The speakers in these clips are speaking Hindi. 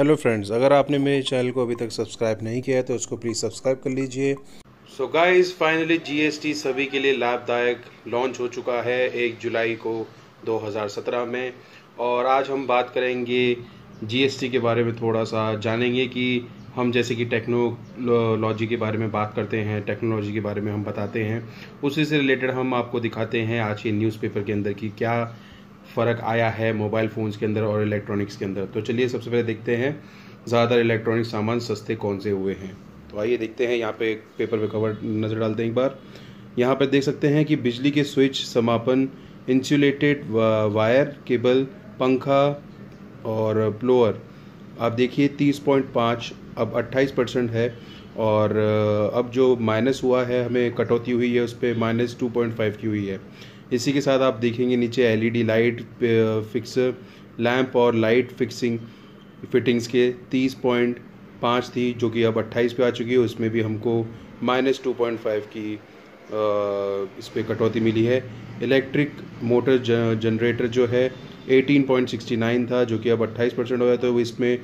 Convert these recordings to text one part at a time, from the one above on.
हेलो फ्रेंड्स, अगर आपने मेरे चैनल को अभी तक सब्सक्राइब नहीं किया है तो उसको प्लीज़ सब्सक्राइब कर लीजिए। सो गाइस, फाइनली जीएसटी सभी के लिए लाभदायक लॉन्च हो चुका है 1 जुलाई को 2017 में। और आज हम बात करेंगे जीएसटी के बारे में, थोड़ा सा जानेंगे कि हम जैसे कि टेक्नोलॉजी के बारे में बात करते हैं, टेक्नोलॉजी के बारे में हम बताते हैं, उसी से रिलेटेड हम आपको दिखाते हैं आज के न्यूज़पेपर के अंदर कि क्या फ़र्क आया है मोबाइल फ़ोन्स के अंदर और इलेक्ट्रॉनिक्स के अंदर। तो चलिए सबसे पहले देखते हैं ज़्यादातर इलेक्ट्रॉनिक सामान सस्ते कौन से हुए हैं। तो आइए देखते हैं, यहाँ पे एक पेपर पे कवर नज़र डालते हैं एक बार। यहाँ पे देख सकते हैं कि बिजली के स्विच, समापन, इंसुलेटेड वायर, केबल, पंखा और ब्लोअर आप देखिए 30.5 अब 28% है। और अब जो माइनस हुआ है, हमें कटौती हुई है उस पर -2.5 की हुई है। इसी के साथ आप देखेंगे नीचे एलईडी लाइट फिक्सर, लैंप और लाइट फिटिंग्स के 30.5 थी, जो कि अब 28 पे आ चुकी है। उसमें भी हमको -2.5 की इस पर कटौती मिली है। इलेक्ट्रिक मोटर जनरेटर जो है 18.69 था, जो कि अब 28% हो गया, तो इसमें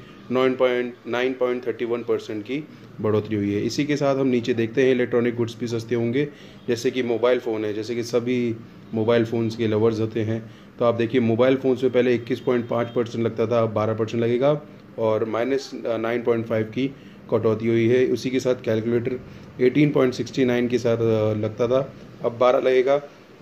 9.31% की बढ़ोतरी हुई है। इसी के साथ हम नीचे देखते हैं इलेक्ट्रॉनिक गुड्स भी सस्ते होंगे, जैसे कि मोबाइल फ़ोन है। जैसे कि सभी मोबाइल फ़ोन्स के लवर्स होते हैं, तो आप देखिए मोबाइल फ़ोन्स में पहले 21.5% लगता था, अब 12% लगेगा और -9.5 की कटौती हुई है। उसी के साथ कैलकुलेटर 18.69 के साथ लगता था, अब 12 लगेगा,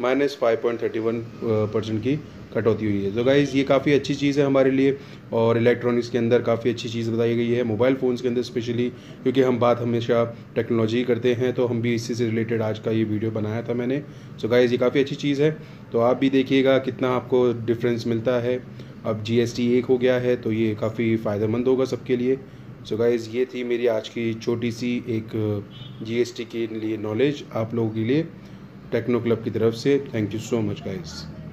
-5.31% की कटौती हुई है। तो गाइज़, ये काफ़ी अच्छी चीज़ है हमारे लिए और इलेक्ट्रॉनिक्स के अंदर काफ़ी अच्छी चीज़ बताई गई है, मोबाइल फ़ोन्स के अंदर स्पेशली, क्योंकि हम बात हमेशा टेक्नोलॉजी करते हैं, तो हम भी इसी से रिलेटेड आज का ये वीडियो बनाया था मैंने। सो गाइज़, ये काफ़ी अच्छी चीज़ है, तो आप भी देखिएगा कितना आपको डिफरेंस मिलता है। अब जीएसटी 1 हो गया है, तो ये काफ़ी फ़ायदेमंद होगा सबके लिए। सो गाइज़, ये थी मेरी आज की छोटी सी एक जीएसटी के लिए नॉलेज आप लोगों के लिए टेक्नो क्लब की तरफ से। Thank you so much guys.